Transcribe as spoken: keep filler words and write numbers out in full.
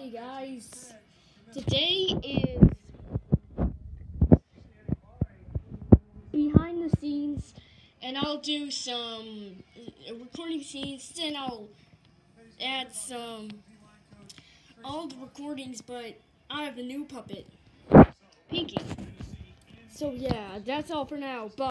Hey guys, today is behind the scenes, and I'll do some recording scenes, then I'll add some old recordings, but I have a new puppet, Pinky. So yeah, that's all for now. Bye.